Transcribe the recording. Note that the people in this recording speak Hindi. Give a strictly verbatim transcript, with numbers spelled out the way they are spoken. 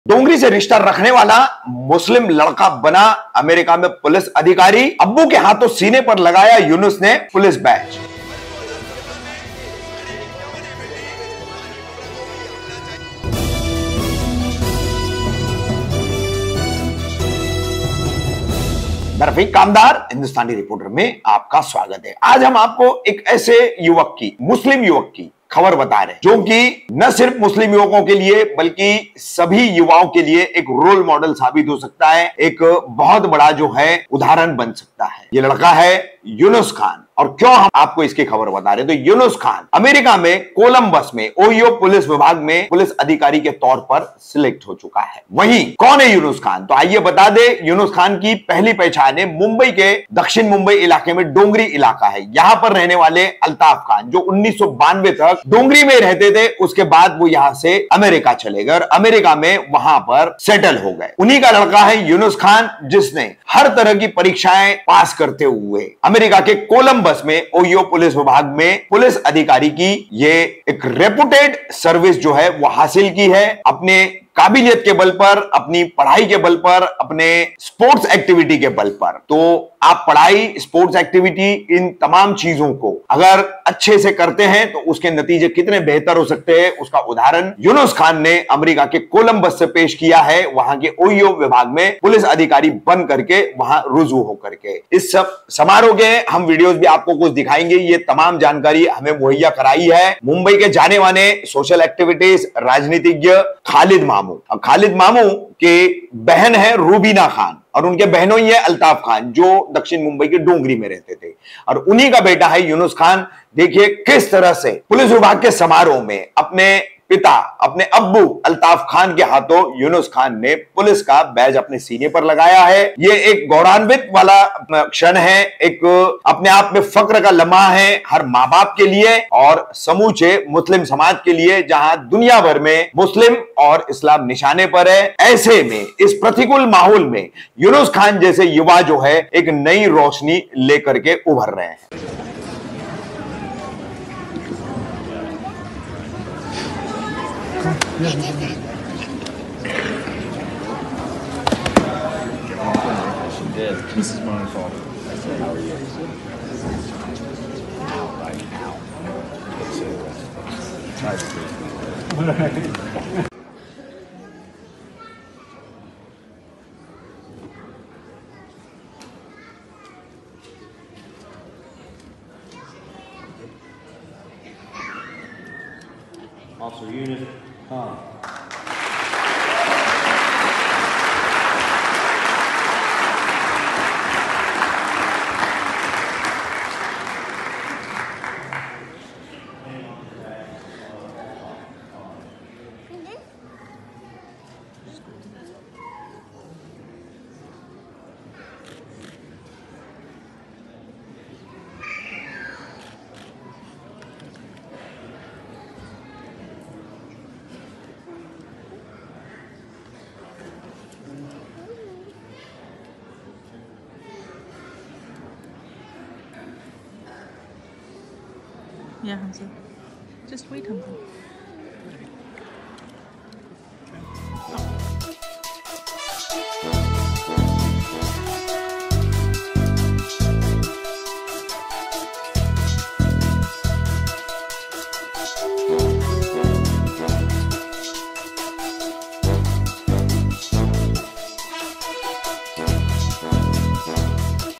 डोंगरी से रिश्ता रखने वाला मुस्लिम लड़का बना अमेरिका में पुलिस अधिकारी। अब्बू के हाथों सीने पर लगाया यूनुस ने पुलिस बैज। मैं रफीक कामदार हिंदुस्तानी रिपोर्टर में आपका स्वागत है। आज हम आपको एक ऐसे युवक की, मुस्लिम युवक की खबर बता रहे हैं जो कि न सिर्फ मुस्लिम युवकों के लिए बल्कि सभी युवाओं के लिए एक रोल मॉडल साबित हो सकता है, एक बहुत बड़ा जो है उदाहरण बन सकता है। ये लड़का है यूनुस खान। और क्यों हम आपको इसकी खबर बता रहे हैं, तो यूनुस खान अमेरिका में कोलंबस में ओहियो पुलिस विभाग में पुलिस अधिकारी के तौर पर सिलेक्ट हो चुका है। वहीं कौन है यूनुस खान, तो आइए बता दे। यूनुस खान की पहली पहचान है मुंबई के दक्षिण मुंबई इलाके में डोंगरी इलाका है। यहां पर रहने वाले अल्ताफ खान जो उन्नीस सौ बानवे तक डोंगरी में रहते थे, उसके बाद वो यहां से अमेरिका चले गए और अमेरिका में वहां पर सेटल हो गए। उन्हीं का लड़का है यूनुस खान, जिसने हर तरह की परीक्षाएं पास करते हुए अमेरिका के कोलंबस में ओहियो पुलिस विभाग में पुलिस अधिकारी की ये एक रेपुटेड सर्विस जो है वो हासिल की है। अपने काबिलियत के बल पर, अपनी पढ़ाई के बल पर, अपने स्पोर्ट्स एक्टिविटी के बल पर। तो आप पढ़ाई, स्पोर्ट्स एक्टिविटी, इन तमाम चीजों को अगर अच्छे से करते हैं तो उसके नतीजे कितने बेहतर हो सकते हैं, उसका उदाहरण यूनुस खान ने अमेरिका के कोलंबस से पेश किया है। वहां के ओहियो विभाग में पुलिस अधिकारी बन करके वहां रुजू होकर के इस सब समारोह के हम वीडियोस भी आपको कुछ दिखाएंगे। ये तमाम जानकारी हमें मुहैया कराई है मुंबई के जाने माने सोशल एक्टिविटीज राजनीतिज्ञ खालिद मामू। अब खालिद मामू के बहन है रूबीना खान और उनके बहनों ही है अल्ताफ खान जो दक्षिण मुंबई के डोंगरी में रहते थे, और उन्हीं का बेटा है यूनुस खान। देखिए किस तरह से पुलिस विभाग के समारोह में अपने पिता, अपने अब्बू अल्ताफ खान के हाथों यूनुस खान ने पुलिस का बैज अपने सीने पर लगाया है। ये एक गौरवान्वित वाला क्षण है, एक अपने आप में फक्र का लम्हा है हर माँ बाप के लिए और समूचे मुस्लिम समाज के लिए, जहां दुनिया भर में मुस्लिम और इस्लाम निशाने पर है। ऐसे में इस प्रतिकूल माहौल में यूनुस खान जैसे युवा जो है एक नई रोशनी लेकर के उभर रहे हैं। This is my fault. I said, how are you? Right now. Try to be. Officer Unit, Khan. Yeah, Hamza. Just wait, Hamza.